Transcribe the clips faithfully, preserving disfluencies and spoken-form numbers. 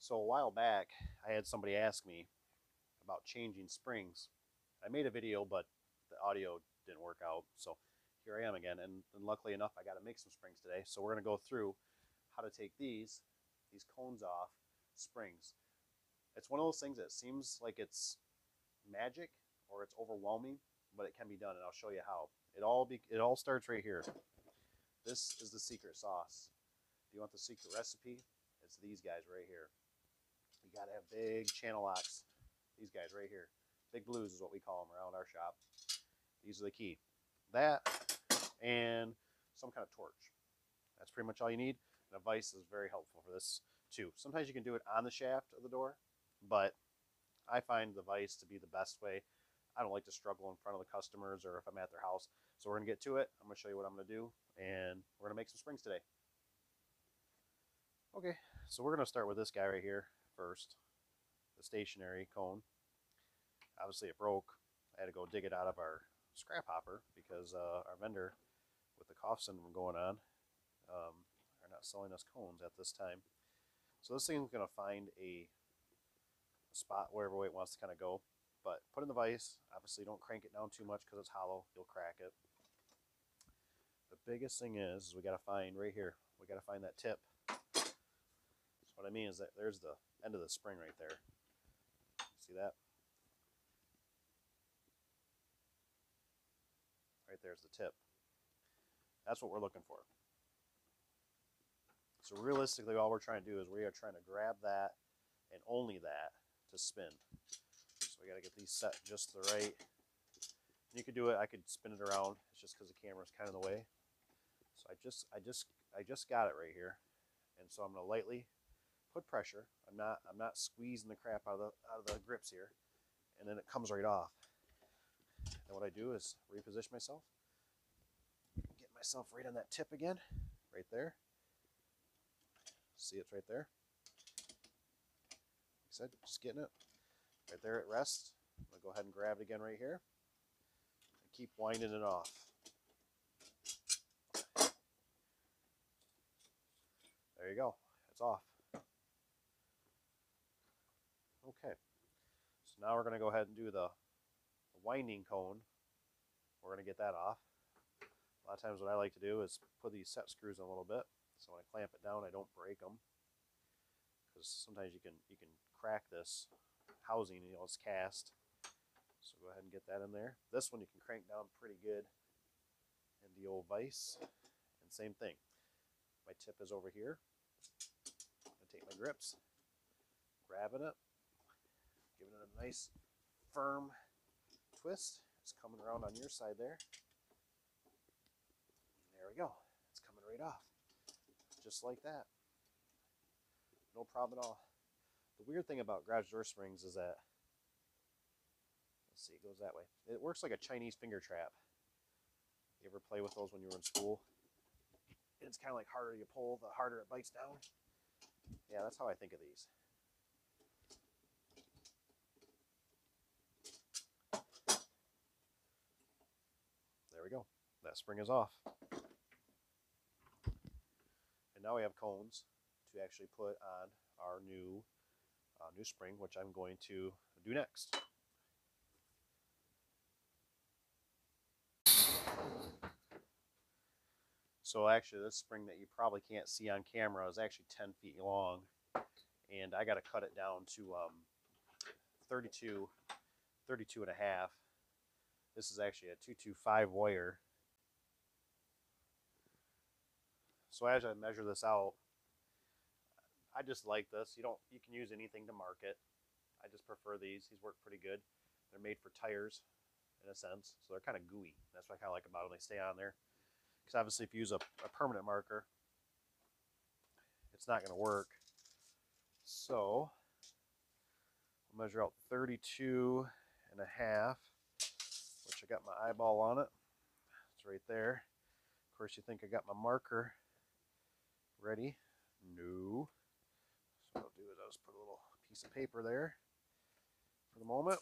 So a while back, I had somebody ask me about changing springs. I made a video, but the audio didn't work out. So here I am again. And, and luckily enough, I got to make some springs today. So we're going to go through how to take these, these cones off springs. It's one of those things that seems like it's magic or it's overwhelming, but it can be done. And I'll show you how. It all, be, it all starts right here. This is the secret sauce. If you want the secret recipe, it's these guys right here. You got to have big channel locks. These guys right here. Big blues is what we call them around our shop. These are the key. That and some kind of torch. That's pretty much all you need. And a vise is very helpful for this too. Sometimes you can do it on the shaft of the door, but I find the vise to be the best way. I don't like to struggle in front of the customers or if I'm at their house. So we're going to get to it. I'm going to show you what I'm going to do, and we're going to make some springs today. Okay, so we're going to start with this guy right here first, the stationary cone. Obviously it broke. I had to go dig it out of our scrap hopper because uh, our vendor with the cough syndrome going on um, are not selling us cones at this time. So this thing's going to find a, a spot wherever way it wants to kind of go. But put in the vise. Obviously don't crank it down too much because it's hollow. You'll crack it. The biggest thing is, is we got to find right here. We got to find that tip. So what I mean is that there's the end of the spring right there. See that? Right there's the tip. That's what we're looking for. So realistically, all we're trying to do is we are trying to grab that and only that to spin. So we got to get these set just the right. And you could do it. I could spin it around. It's just because the camera's kind of in the way. So I just, I just, I just got it right here, and so I'm going to lightly put pressure. I'm not, I'm not squeezing the crap out of the, out of the grips here, and then it comes right off. And what I do is reposition myself, get myself right on that tip again, right there. See, it's right there. Like I said, just getting it right there at rest. I'm gonna go ahead and grab it again right here, and keep winding it off. There you go. It's off. Okay. So now we're going to go ahead and do the, the winding cone. We're going to get that off. A lot of times what I like to do is put these set screws in a little bit. So when I clamp it down, I don't break them. Because sometimes you can, you can crack this housing, you know, it's cast. So go ahead and get that in there. This one you can crank down pretty good in the old vise. And same thing. My tip is over here. I'm going to take my grips, grabbing it, giving it a nice firm twist. It's coming around on your side there. There we go. It's coming right off. Just like that. No problem at all. The weird thing about garage door springs is that, let's see, it goes that way. It works like a Chinese finger trap. You ever play with those when you were in school? It's kind of like harder you pull, the harder it bites down. Yeah, that's how I think of these. There we go. That spring is off. And now we have cones to actually put on our new, uh, new spring, which I'm going to do next. So actually this spring that you probably can't see on camera is actually ten feet long, and I got to cut it down to um, thirty-two, thirty-two and a half. This is actually a two two five wire. So as I measure this out, I just like this. You don't, you can use anything to mark it. I just prefer these. These work pretty good. They're made for tires in a sense, so they're kind of gooey. That's what I kind of like about them. They stay on there. Because obviously if you use a, a permanent marker, it's not going to work. So I'll measure out thirty-two and a half, which I got my eyeball on it. It's right there. Of course, you think I got my marker ready. No. So what I'll do is I'll just put a little piece of paper there for the moment.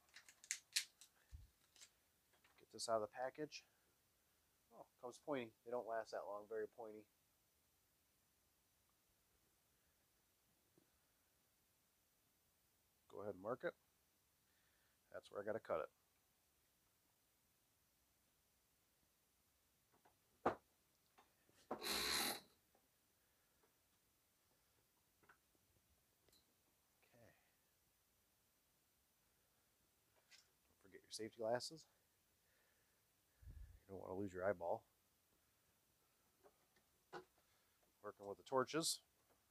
Get this out of the package. Oh, comes pointy. They don't last that long. Very pointy. ahead and mark it. That's where I got to cut it. Forget your safety glasses. You don't want to lose your eyeball. Working with the torches.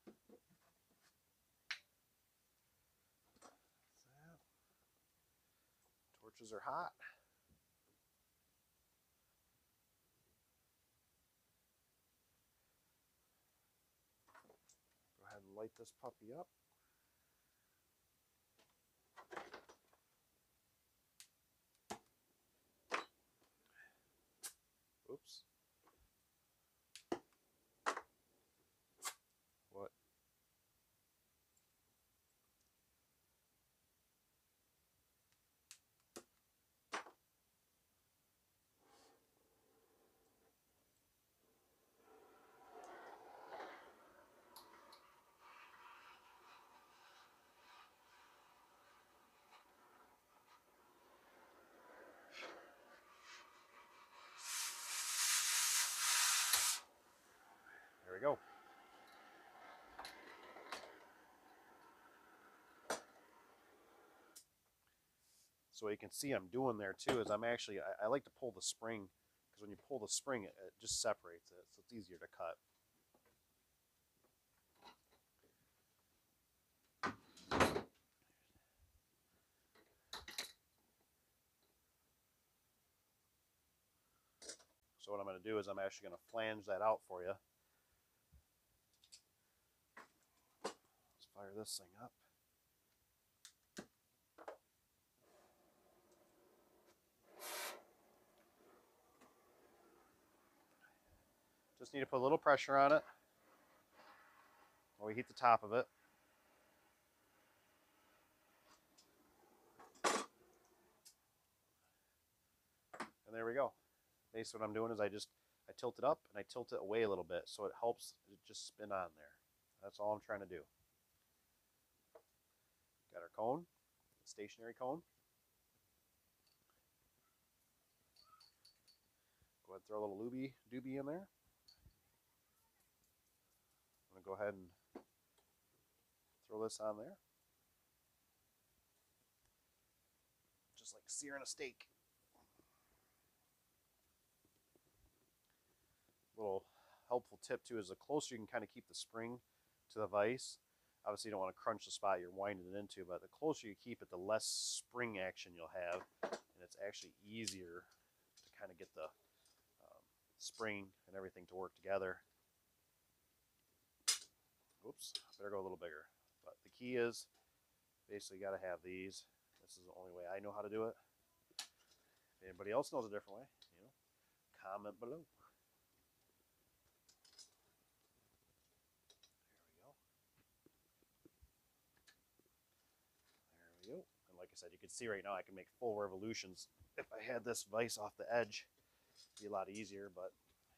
Torches are hot. Go ahead and light this puppy up. Oops. What? There we go. So what you can see I'm doing there too is I'm actually, I, I like to pull the spring, because when you pull the spring it, it just separates it, so it's easier to cut. So what I'm going to do is I'm actually going to flange that out for you. Let's fire this thing up. Just need to put a little pressure on it while we heat the top of it. And there we go. Basically what I'm doing is I just, I tilt it up and I tilt it away a little bit so it helps it just spin on there. That's all I'm trying to do. Got our cone, stationary cone. Go ahead and throw a little looby doobie in there. I'm going to go ahead and throw this on there. Just like searing a steak. Little helpful tip too is the closer you can kind of keep the spring to the vise. Obviously you don't want to crunch the spot you're winding it into, but the closer you keep it, the less spring action you'll have, and it's actually easier to kind of get the um, spring and everything to work together. Oops, better go a little bigger. But the key is basically you got to have these. This is the only way I know how to do it. If anybody else knows a different way, you know, comment below. There we go. And like I said, you can see right now I can make full revolutions. If I had this vise off the edge, it'd be a lot easier, but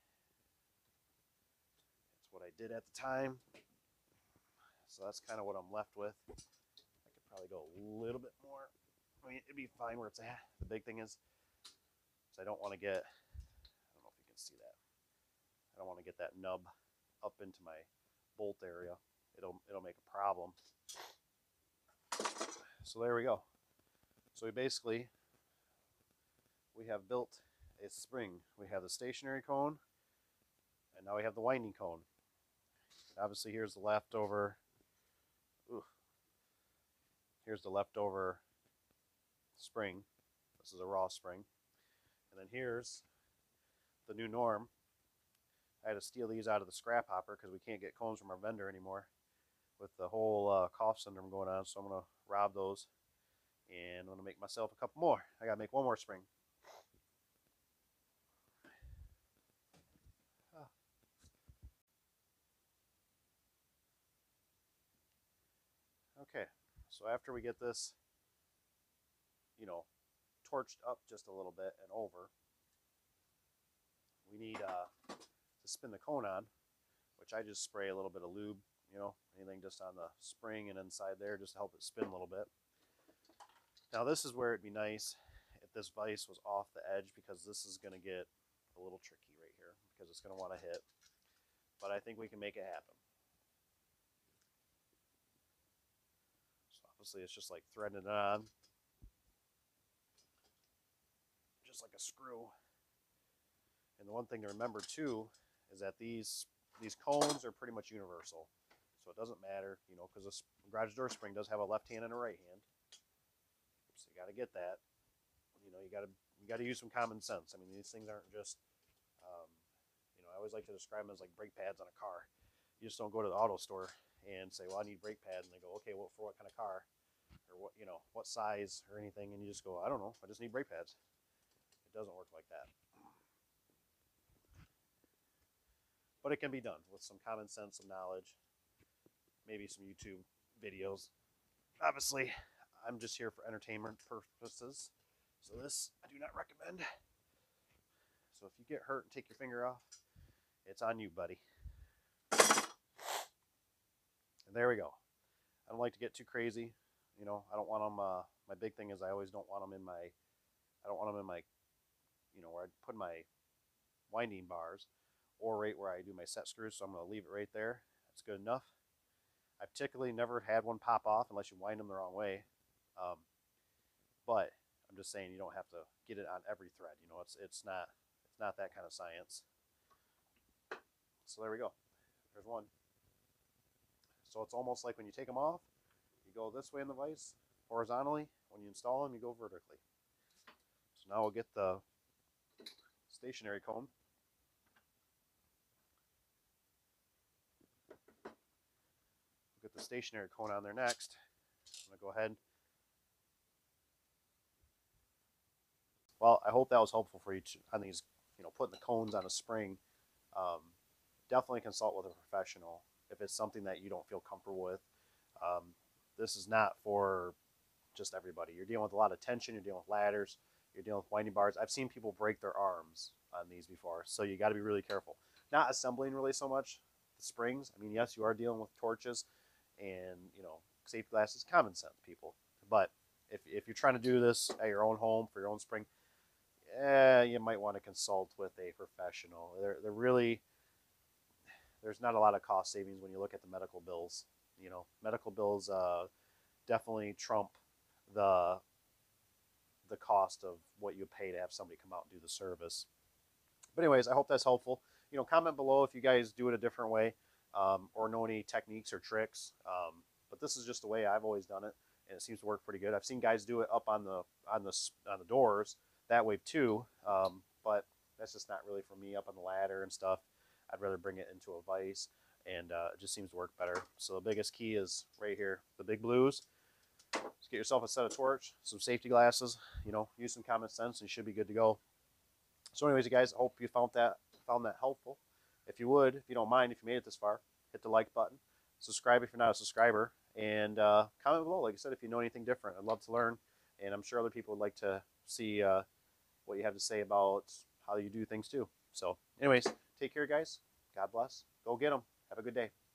it's what I did at the time. So that's kind of what I'm left with. I could probably go a little bit more. I mean, it'd be fine where it's at. The big thing is, is I don't want to get, I don't know if you can see that. I don't want to get that nub up into my bolt area. It'll, it'll make a problem. So there we go. So we basically, we have built a spring. We have the stationary cone, and now we have the winding cone. Obviously here's the leftover, ooh, here's the leftover spring. This is a raw spring. And then here's the new norm. I had to steal these out of the scrap hopper because we can't get cones from our vendor anymore with the whole uh, cough syndrome going on. So I'm going to rob those, and I'm going to make myself a couple more. I got to make one more spring. Ah. Okay, so after we get this, you know, torched up just a little bit and over, we need uh, to spin the cone on, which I just spray a little bit of lube, you know, anything just on the spring and inside there just to help it spin a little bit. Now this is where it'd be nice if this vise was off the edge, because this is going to get a little tricky right here because it's going to want to hit. But I think we can make it happen. So obviously it's just like threading it on, just like a screw. And the one thing to remember too is that these these cones are pretty much universal, so it doesn't matter, you know, because this garage door spring does have a left hand and a right hand, so you got to get that. You know, you got to you got to use some common sense. I mean, these things aren't just, um, you know, I always like to describe them as like brake pads on a car. You just don't go to the auto store and say, well, I need brake pads, and they go, okay, well, for what kind of car, or what, you know, what size or anything, and you just go, I don't know, I just need brake pads. It doesn't work like that. But it can be done with some common sense, some knowledge, maybe some YouTube videos. Obviously, I'm just here for entertainment purposes, so this I do not recommend. So if you get hurt and take your finger off, it's on you, buddy. And there we go. I don't like to get too crazy. You know, I don't want them, uh, my big thing is I always don't want them in my, I don't want them in my, you know, where I put my winding bars, or right where I do my set screws, so I'm going to leave it right there. That's good enough. I've typically never had one pop off unless you wind them the wrong way. Um, but I'm just saying you don't have to get it on every thread. You know, it's it's not it's not that kind of science. So there we go. There's one. So it's almost like when you take them off, you go this way in the vise horizontally. When you install them, you go vertically. So now we'll get the stationary cone. Get the stationary cone on there next. I'm going to go ahead. Well, I hope that was helpful for you to, on these, you know, putting the cones on a spring. Um, definitely consult with a professional if it's something that you don't feel comfortable with. Um, this is not for just everybody. You're dealing with a lot of tension. You're dealing with ladders. You're dealing with winding bars. I've seen people break their arms on these before, so you got to be really careful. Not assembling really so much the springs. I mean, yes, you are dealing with torches and, you know, safety glasses, common sense, people. But if, if you're trying to do this at your own home for your own spring, eh, you might want to consult with a professional. They're, they're really, there's not a lot of cost savings when you look at the medical bills. You know, medical bills uh, definitely trump the the cost of what you pay to have somebody come out and do the service. But anyways, I hope that's helpful. You know, comment below if you guys do it a different way, um, or know any techniques or tricks. Um, but this is just the way I've always done it, and it seems to work pretty good. I've seen guys do it up on the on the on the doors that way too, um, but that's just not really for me up on the ladder and stuff. I'd rather bring it into a vise, and uh, it just seems to work better. So the biggest key is right here, the big blues. Just get yourself a set of torch, some safety glasses, you know, use some common sense, and you should be good to go. So anyways, you guys, I hope you found that found that helpful. If you would, if you don't mind, if you made it this far, hit the like button. Subscribe if you're not a subscriber, and uh, comment below. Like I said, if you know anything different, I'd love to learn, and I'm sure other people would like to see uh, what you have to say about how you do things too. So anyways, take care, guys. God bless. Go get them. Have a good day.